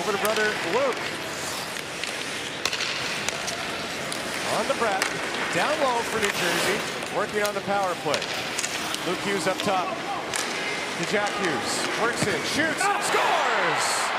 Over to brother Luke. On the breath. Down low for New Jersey. Working on the power play. Luke Hughes up top. To Jack Hughes. Works in. Shoots. Scores!